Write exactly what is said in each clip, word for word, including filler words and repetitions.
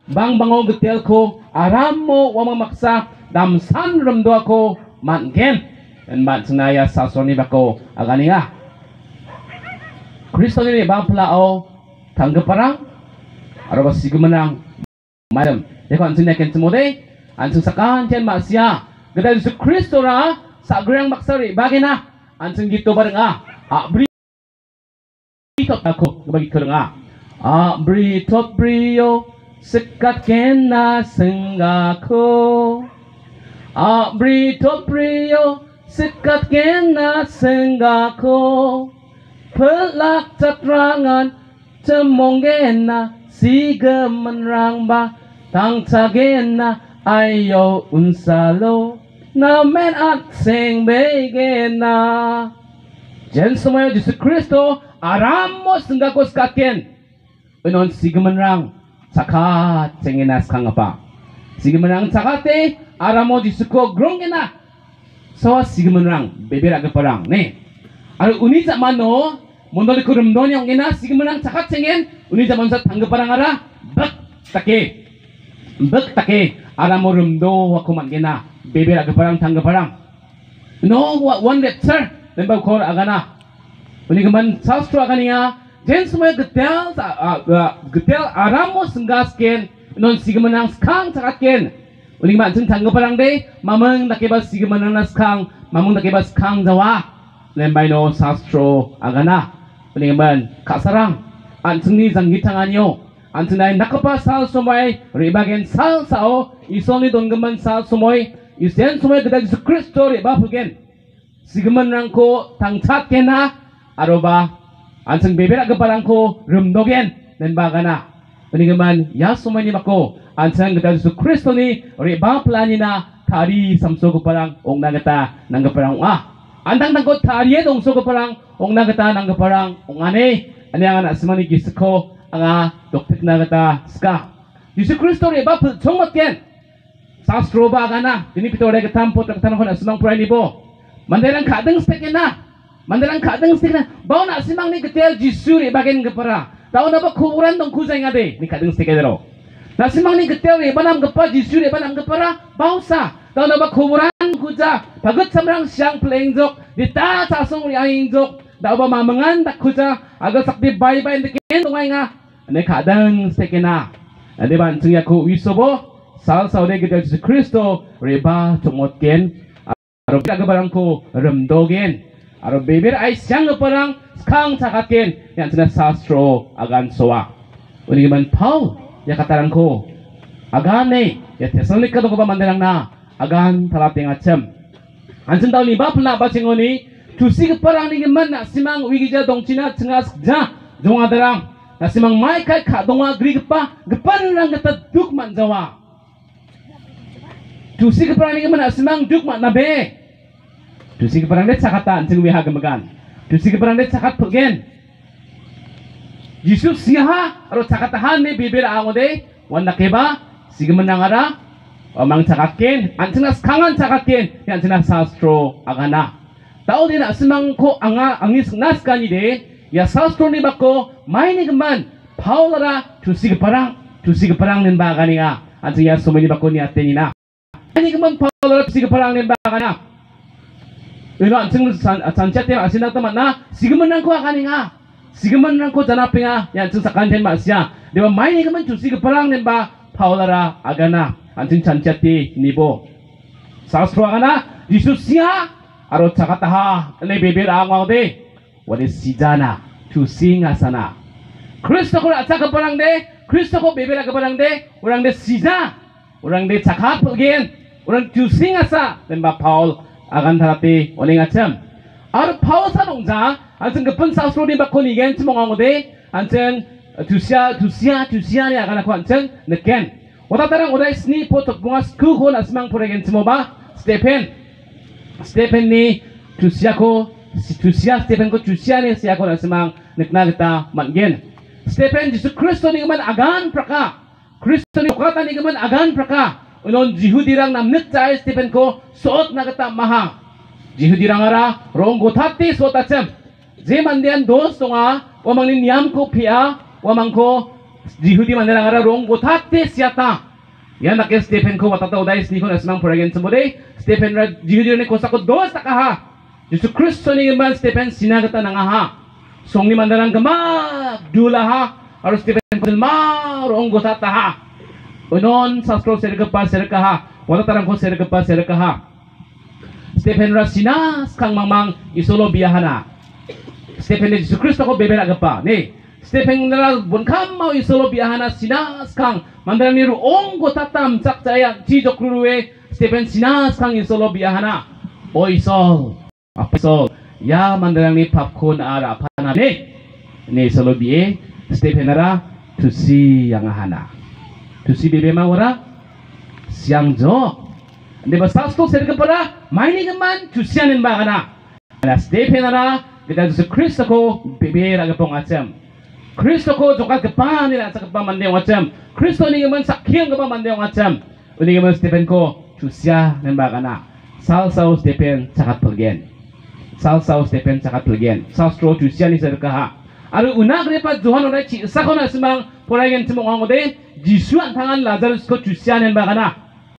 bang bango getel ko aram mo wamang maksa dam san remdo ako matgen dan mat senaya sasoni bako agani nga Kristo ni bang pelao tanggap parang araba sigumanang madam ya kan sini ken semode ansung sakan chen masya geda Yesus Kristo ra sa grang maksari bagina ansung gitu bareng ah a bri tot ako bagi kereng ah a bri tot brio sekat kena senggako a bri tot brio sekat kena senggako pelak catrangan cemongena siga menrang ba tang cagena ayo unsalo na men at sing begena jen semuanya Yesus Kristo aramos senggako skaken unon siga menrang sakat cengena skang apa siga menrang sakate aramo Yesus ko grongena so siga menrang beber aga parang ne aru uni zamano mondoli kurum donyong ina sigmenang cakat cengen uni zaman sa tanggap parang ara bak take bak take ara morum do wakuman gena bebe aga parang tanggap parang no one lecture nemba kor agana uni gaman sastro agania jen semua getel getel aramo senggasken non sigmenang skang cakat ken uni gaman ceng tanggap parang de mameng nakebas sigmenang naskang mameng nakebas kang jawa nemba no sastro agana Peninggaman kak sarang anseng ni zang gitanganyo anseng nai nakapa sal somai ribagen sal sao isoni donggaman sal somoi isen somai geda Yesus Kristo riba pugen sigeman rangko tangcat kena aroba anseng bebera geparangko remdogen dan bagana peninggaman ya somai ni bako anseng geda Yesus Kristo ni riba planina tari samso geparang ong nagata nang geparang ah andang tangko tariye dongso geparang ong nagata nang geparang ong ane ane ang anak semani gisiko anga doktek nagata ska Yesus Kristo riba chongmatken sastro ba gana ini pitore getampo taktanong na semang pray nibo mandalang kadeng stekena mandalang kadeng stekena bau na semang ni getel Yesus riba gen gepara tao na ba kuburan dong kuzay ngade ni kadeng stekedero na semang ni getel riba nam gepa Yesus riba nam gepara bau sa tao na ba kuburan kuja bagut samrang siang pelengjok dita sasong riahingjok da ba mamangan tak kuja aga sakti bay bay ndeken tungay nga ane kadang stekena ane ban chung yaku wisobo sal saude gede Yesus Kristo riba chongotken aro aga barangko remdogen aro beber ai siang parang skang sakatken yang cina sastro agan soa uni man Paul ya katarangko agane ya Tesalonika do ba mandalang na agan talapeng acem ansen tahu ni ba pula ba cengoni tusi keparang ni geman nak simang wigija dongcina cengas ja jong adarang nak simang mai kai ka donga gri gepa gepan rang geta duk man jawa tusi keparang ni geman nak simang duk man nabe tusi keparang de cakata anjeng wiha gemagan tusi keparang de cakat pegen Yesus siha aro cakatahan ni bibir angode wan nakeba sigemenang ara Amang cakakin, ancenas kangan cakakin, yang cenas sastro agana. Tahu dia nak semang ko anga angis nas kani de, ya sastro ni bako main ni geman. Paulara tusi keparang, tusi keparang nen bagani nga. Ancen ya semua ni bako ni ateni na. Ini geman paulara tusi keparang nen bagana. Ino ancen cancet yang asin teman na, si geman nang ko agani nga. Si geman nang ko janapinga, yang ancen sakanten masya. Dia main ni geman tusi keparang nen ba paulara agana. Anjing cancati nibo sastro agana Yesus sia aro cakataha ne beber angau de wade sijana tu singa sana Kristo ko aca keparang de Kristo ko beber keparang de orang de sija orang de cakat pegen orang tu singa sa dan ba Paul agan tharati oning acem aro Paul sa nongja anjing kepen sastro ni bakko nigen cemong angau de anjing tu sia tu sia tu sia ni akan aku anjing neken Watatarang udah sni potok bungas kuho na semang puregen semoba Stephen Stephen ni tusiako tusia Stephen ko tusia ni siako na semang nekna kita matgen Stephen Yesus Kristo ni man agan praka Kristo ni kata ni man agan praka unon jihudirang namnek cai Stephen ko soot na kita maha jihudirang ara rong gotati soot acem je mandian dos tonga wamang ni niam ko pia wamang ko Yehudi mandarang ara rong gotate siata. Yan nakil Stephen ko watata udais ni ko nasmang puragen sumode. Stephen ra Yehudi ni ko sako dos takaha. Yesus Kristo ni man Stephen sinagata nangaha. Song ni mandarang gama dulaha. Aro Stephen ko ma rong gotata ha. Unon sastro sergapa serkaha. Watatarang ko sergapa serkaha. Stephen ra sinas kang mamang isolo biyahana. Stephen ni Yesus Kristo ko bebera gapa. Ni Stephen nara bunkam mau isolo biyahana sinas kang mandaran niru onggo tatam cak caya jijok ruruwe Stephen sinas kang isolo biyahana. O isol apa isol ya mandaran ni papkon ara pana ne ni isolo biye Stephen nara tusi yang ahana tusi bebe mawara siang jo de basasto serga para maini gaman tusianin bagana na Stephen nara kita Yesus Kristo ko bebe raga pong acam Kristo ko jokat kepan nila sa kepan mandeng macam Kristo ni gaman sakyang kepan mandeng macam uni gaman Stephen ko chusya nembak anak sal sau Stephen cakat pelgen sal sau Stephen cakat pelgen sal stro chusya ni serkaha aru una grepa Johan ora ci sakona semang poragen semong angode Jisuan tangan Lazarus ko chusya nembak anak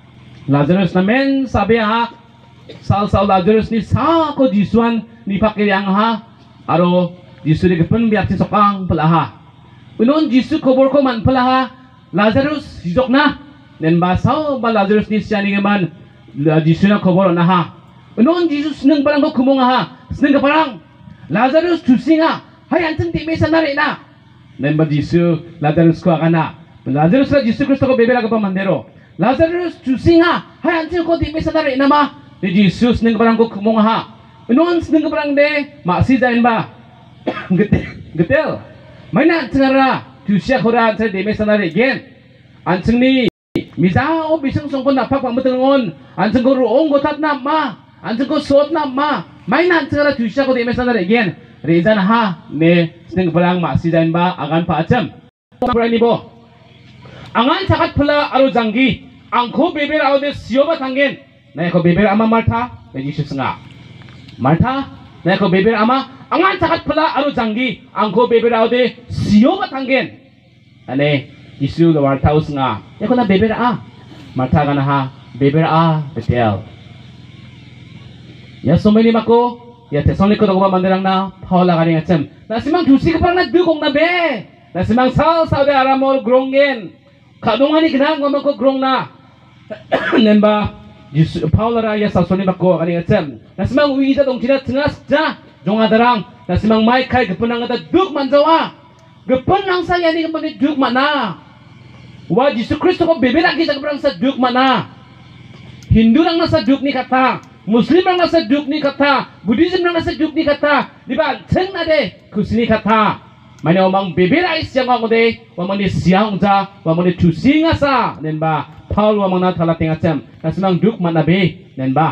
Lazarus namen sabe ha sal sau Lazarus ni sa ko Jisuan ni pakir yang ha aru Jisu di kepen biar sokang pelaha. Unon Jisu kubur ko man pelaha. Lazarus hijok na. Nen basau ba Lazarus ni siya ni man Jisu na kubur na ha. Unon Jisu seneng parang ko kumong ha. Seneng ka parang Lazarus tusi nga. Hay anten ti mesa na rin na. Nen ba Jisu Lazarus ko akana. Lazarus la Jisu Kristo ko bebera ka pa mandero. Lazarus tusi nga. Hay anten ko ti mesa na rin na ma. Ni Jisu seneng parang ko kumong ha. Unon seneng ka parang de maksidain ba. Getel, getel. Mana cengara, tusia koran saya demi sana regen. Anceng ni, misal bising songkon napak pang betengon. Anceng ko ruong gotat nama, anceng ko sot nama. Mana cengara tusia ko demi sana regen. Rezan ha, ne seneng perang masih jain ba agan pa acem. Berani bo. Angan sakat pula aru janggi. Angko beber awde sioba tanggen. Nah ko beber ama Martha, Yesus senga. Martha, nah ko beber ama angan sakat pula aru janggi angko beber aude sio batanggen ane Yesus lo Martha usnga ya kona beber a Martha kana ha beber a betel ya someni mako ya Tesalonika ko mandirang na Paula kani ngacem na simang dusi ka parang nagdugong na be na simang sal saude aramol grongen kadungani gnang ngomong ko grong na nemba Yesus Paula ra ya Tesalonika ko kani ngacem na simang uida dong jina tengah ja Jongadarang na simang Michael gepenang ada duk manjawa gepenang saya ni kepen duk mana wa Yesus Kristo ko bebe lagi sa kepenang sa duk mana Hindu nang nasa duk ni kata Muslim nang nasa duk ni kata Buddhism nang nasa duk ni kata di ba ceng na de kusini kata mana omang bebe lagi siang ako de omang ni siang ja omang ni tusinga sa nen ba Paul omang na thala tengacem na simang duk mana be nen ba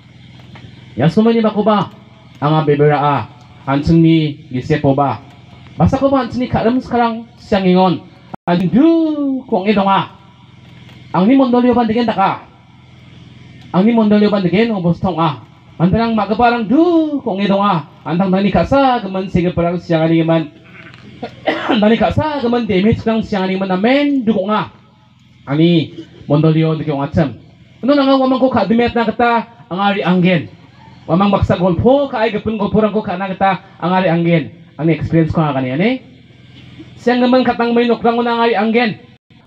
ya sumani ba ko ba ang bebera a hanseng ni gisepo ba basa ko ba hanseng ni karam sekarang siang ingon andu kong idong a ang ni mondolyo bandigen daka ang ni mondolyo bandigen obos tong a antarang magabarang du kong idong a antang dani kasa gaman sige parang siang ani man dani kasa gaman damage kang siang ani man amen dukong a ani mondolyo dikong atsam ano nang wamang ko kadumet na kata ang ari anggen Wamang baksa golpo kaay gapun golporang ko kana kita ang ari anggen. Ang experience ko nga kaniya ni. Siyang naman katang may nokrang ko na ang ari anggen.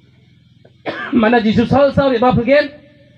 Mana Jesus hal sa riba pagin.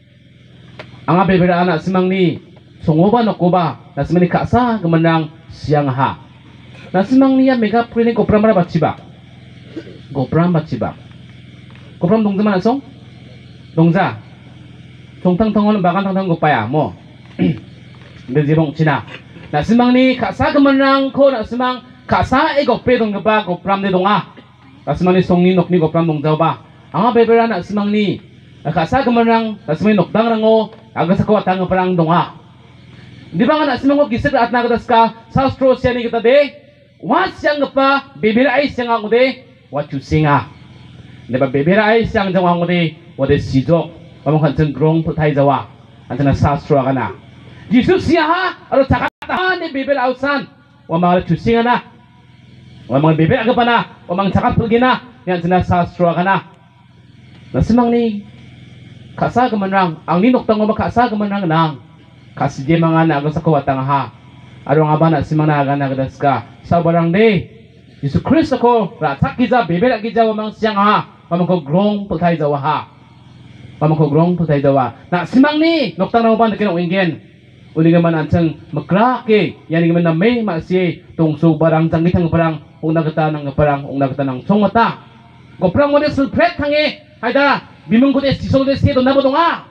Ang abibira anak simang ni sungoba no koba. Na simang ni kasa gamanang siyang ha. Na simang niya mega prini kopram ra bachiba. Kopram bachiba. Kopram dongza mana song? Dongza. Songtang tangon bakan tang tang gopaya mo. Bezibong Cina. Na simang ni kasa kemenang ko na simang kasa e gope dong ba gopram de donga. Na simang ni song ni nok ni gopram dong jauh ba. Anga bebera na simang ni kasa kemenang na simang nok dang rango aga sa ko atang parang donga. Di ba nga na simang ko gisir at nagadas ka sa stro siya ni kita de. Was yang pa bebera ay siyang ako de. What you sing ah. Di ba bebera ay siyang jang ako de. What is sijok. Pamang kansen grong putay jawa. Antan na sa stro ka na. Jesus siya ha, alo cakatahan ni bibir ausan, wa mga tusingan na, wa mga bibir aga pa na, wa mga cakat pergi na, yan sina sastra kana nasimang ni kasa kemenang ang ninok tango makasa kemenang nang kasije mga naga sa kawatang ha aro nga ba na simang naga nagadas ka sa barang de Yesus Kristus ko ratak giza bebel giza wa mang siyang ha pamangko grong putay jawa ha pamangko grong putay jawa na simang ni noktang na ba kinong ingen uli nga man ansang makrake yan nga man na may masye tungso barang tanggitang barang ung nagata ng barang ung nagata ng songmata goprang mo de sulpret hange hayda bimungko de sisolde sedo nabodonga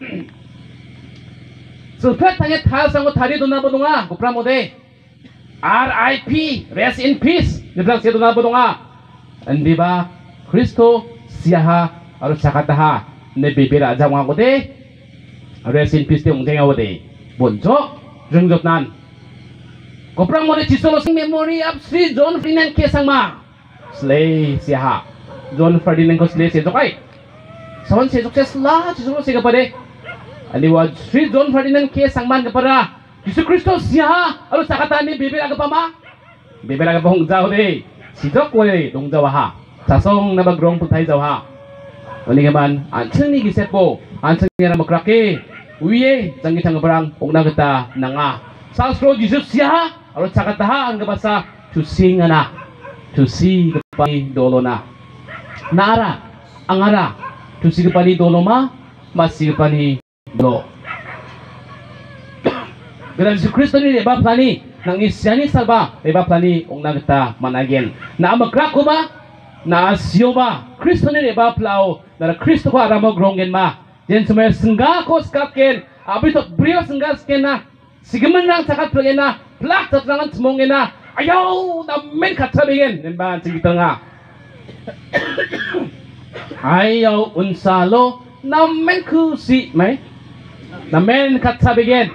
sulpret hange 탈상고 다리도 nabodonga goprang mo de R I P rest in peace niblang sedo nabodonga hindi ba Kristo siyaha aro sakataha ne bibira jamwa ko de rest in peace de ungjenga wo de bonjo jengjotnan goprang mo de sisolo sing memory of Sri John Ferdinand Kesangma slay siyaha John Ferdinand ko slay sejo kai sawan sejo sesla sisolo siga pade aliwa Sri John Ferdinand Kesangman kapara Yesus Kristus siyaha aro sakatani bibira ka pama bibira ka pahong jaw de sidok wo de dong jawa ha sasong na bagrong putay jaw ha uli nga man anseng ni gisepo anseng ni ramakrake uye janggitang barang ung nagata nanga sasro Jesus siya aro sakataha ang gabasa tusinga na tusi kapani dolo na naara angara tusi kapani dolo ma masi kapani dolo Gara Yesus Kristus ni leba plani nang isyani salba leba plani ung nagata managen na amakrako ba na asyo ba Kristo ni leba plao na Kristo ko aramo grongen ma jen sumay sengga ko skaken abi to brio sengga skena sigemen nang sakat plagena plak tatrangan semongena ayaw na men katabigen nemba sigita nga ayaw unsalo na men kusi may na men katabigen